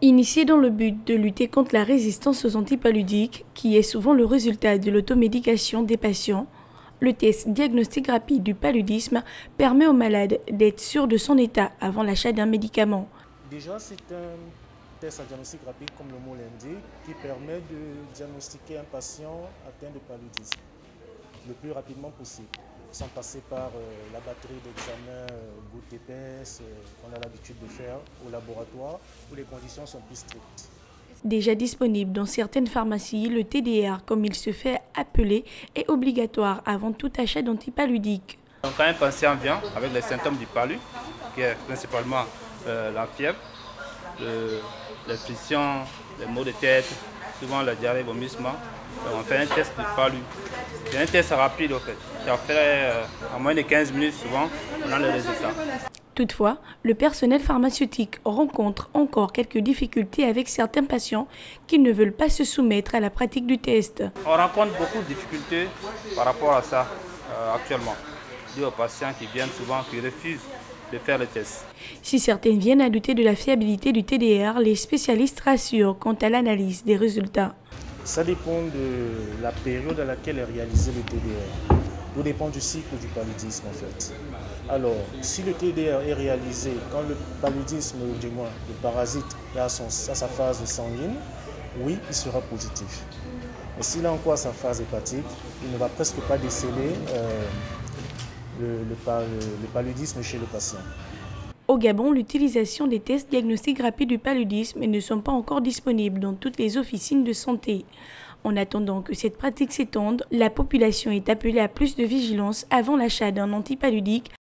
Initié dans le but de lutter contre la résistance aux antipaludiques, qui est souvent le résultat de l'automédication des patients, le test diagnostic rapide du paludisme permet aux malades d'être sûrs de son état avant l'achat d'un médicament. Déjà, c'est un test à diagnostic rapide, comme le mot l'indique, qui permet de diagnostiquer un patient atteint de paludisme le plus rapidement possible, sans passer par la batterie d'examens gouttes épaisses qu'on a l'habitude de faire au laboratoire, où les conditions sont plus strictes. Déjà disponible dans certaines pharmacies, le TDR, comme il se fait appeler, est obligatoire avant tout achat d'antipaludiques. Donc, quand un patient vient avec les symptômes du palu, qui est principalement la fièvre, les frictions, les maux de tête, souvent la diarrhée, vomissement, on fait un test de palu. C'est un test rapide en fait. Ça fait en moins de 15 minutes souvent, on a le résultat. Toutefois, le personnel pharmaceutique rencontre encore quelques difficultés avec certains patients qui ne veulent pas se soumettre à la pratique du test. On rencontre beaucoup de difficultés par rapport à ça actuellement. Dû aux patients qui viennent souvent, qui refusent de faire le test. Si certaines viennent à douter de la fiabilité du TDR, les spécialistes rassurent quant à l'analyse des résultats. Ça dépend de la période à laquelle est réalisé le TDR. Tout dépend du cycle du paludisme en fait. Alors, si le TDR est réalisé quand le paludisme, ou du moins le parasite, est à sa phase sanguine, oui, il sera positif. Mais s'il est encore à sa phase hépatique, il ne va presque pas déceler le paludisme chez le patient. Au Gabon, l'utilisation des tests diagnostiques rapides du paludisme ne sont pas encore disponibles dans toutes les officines de santé. En attendant que cette pratique s'étende, la population est appelée à plus de vigilance avant l'achat d'un antipaludique